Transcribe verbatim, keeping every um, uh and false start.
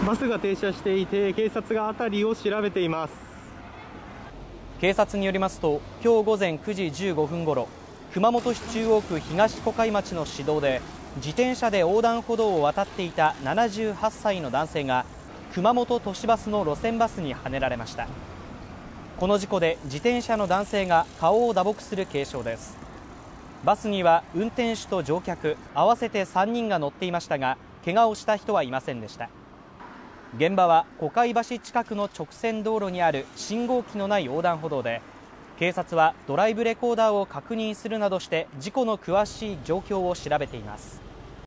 バスが停車していて、警察が辺りを調べています。 警察によりますと、今日午前くじじゅうごふんごろ、熊本市中央区東小海町の市道で、自転車で横断歩道を渡っていたななじゅうはっさいの男性が熊本都市バスの路線バスにはねられました。この事故で自転車の男性が顔を打撲する軽傷です。バスには運転手と乗客合わせてさんにんが乗っていましたが、怪我をした人はいませんでした。現場は小海橋近くの直線道路にある信号機のない横断歩道で、警察はドライブレコーダーを確認するなどして事故の詳しい状況を調べています。